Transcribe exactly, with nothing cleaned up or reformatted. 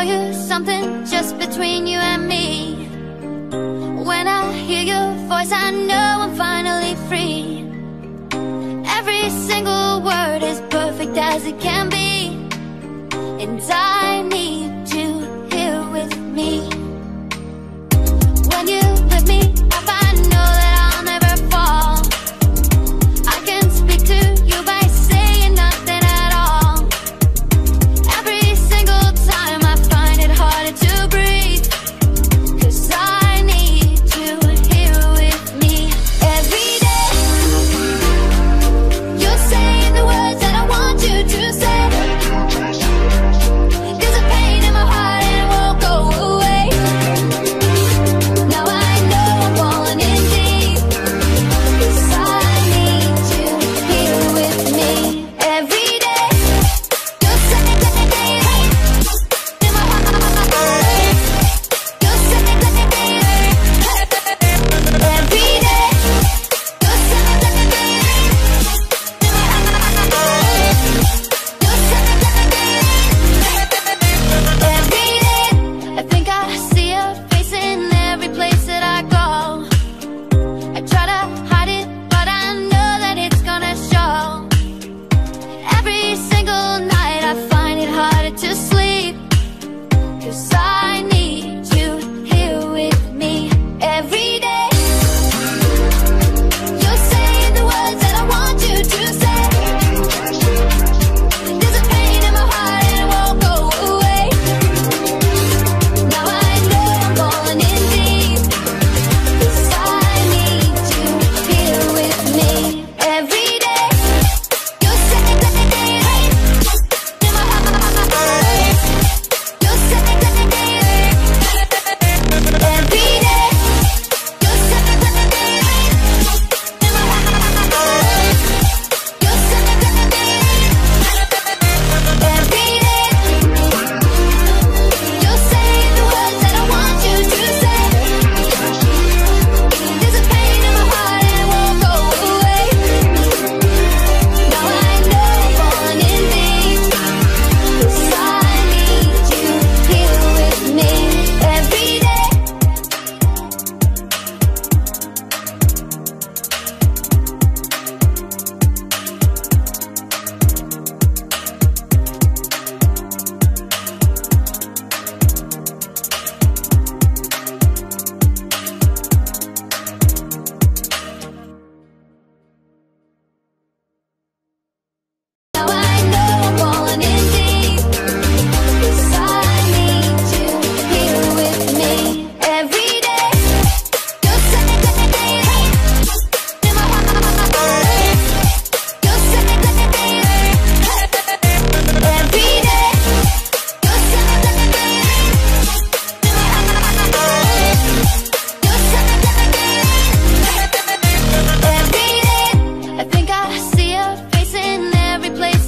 you something just between you and me. When I hear your voice, I know I'm finally free. Every single word is perfect as it can be, and I need you here with me. When you lift me up, I know that I'll never fall. I can speak to you by saying nothing at all. Every single time I find it harder to breathe, 'cause I need you here with me. Every day you're saying the words that I want you to say. There's a pain in my heart and it won't go away. Now I know I'm falling in deep, 'cause I need you here with me. Every day you're saying that in my heart. You're saying that every day you're saying that every day you're saying that every day. I think I see your face in every place that I go. I try to hide it, but I know that it's gonna show. Every single night I find it harder to sleep, 'cause I need you here with me. Every day you're saying the words that I want you to say. There's a pain in my heart and it won't go away. Now I know I'm falling in deep, 'cause I need you here with me. Every day you're saying that in my heart. You're saying that every day you're saying that in my heart. You're saying that every day you're saying the words that I want you to say. There's a pain in my heart and it won't go away. Now I know I'm falling in deep, 'cause I need you here with me. Every day Now I know I'm falling in deep, 'cause I need you here with me. Every day you're saying that in my heart. You're saying that every day you're saying that every day you're saying that every day. I think I see your face in every place